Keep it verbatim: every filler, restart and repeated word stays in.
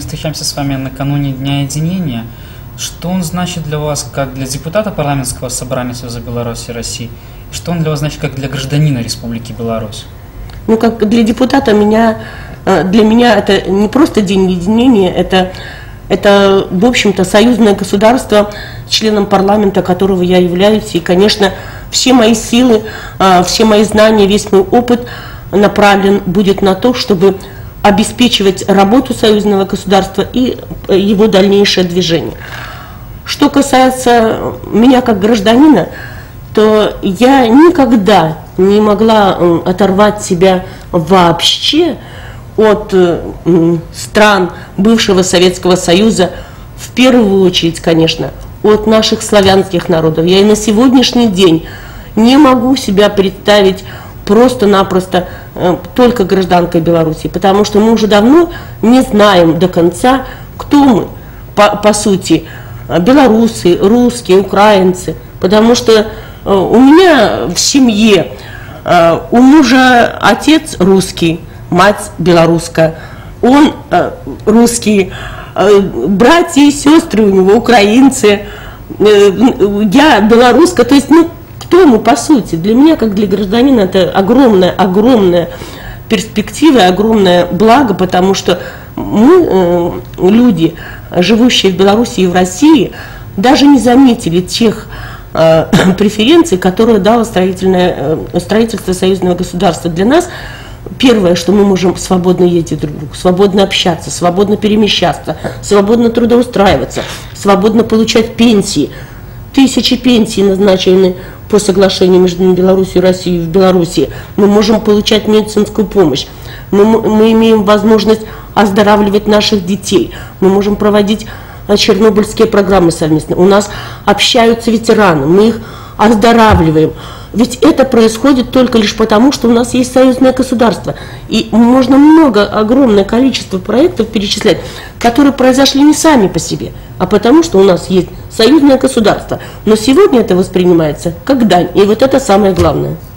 встречаемся с вами накануне Дня единения. Что он значит для вас как для депутата парламентского собрания Союза Беларуси и России? И что он для вас значит как для гражданина Республики Беларусь? Ну, как для депутата меня, для меня это не просто День единения, это, это в общем-то, союзное государство, членом парламента которого я являюсь. И, конечно, все мои силы, все мои знания, весь мой опыт направлен будет на то, чтобы обеспечивать работу союзного государства и его дальнейшее движение. Что касается меня как гражданина, то я никогда не могла оторвать себя вообще от стран бывшего Советского Союза, в первую очередь, конечно, от наших славянских народов. Я и на сегодняшний день не могу себя представить просто-напросто э, только гражданкой Беларуси, потому что мы уже давно не знаем до конца, кто мы, по, по сути, белорусы, русские, украинцы, потому что э, у меня в семье, э, у мужа отец русский, мать белорусская, он э, русский, э, братья и сестры у него украинцы, э, я белоруска, то есть, ну, кто мы по сути? Для меня, как для гражданина, это огромная, огромная перспектива, огромное благо, потому что мы, э, люди, живущие в Беларуси и в России, даже не заметили тех э, преференций, которые дало строительное, э, строительство союзного государства. Для нас первое, что мы можем свободно ездить друг к другу, свободно общаться, свободно перемещаться, свободно трудоустраиваться, свободно получать пенсии. Тысячи пенсий назначены по соглашению между Беларусью и Россией в Беларуси. Мы можем получать медицинскую помощь. Мы, мы имеем возможность оздоравливать наших детей. Мы можем проводить чернобыльские программы совместно. У нас общаются ветераны, мы их оздоравливаем. Ведь это происходит только лишь потому, что у нас есть союзное государство. И можно много, огромное количество проектов перечислять, которые произошли не сами по себе, а потому, что у нас есть союзное государство. Но сегодня это воспринимается как дань. И вот это самое главное.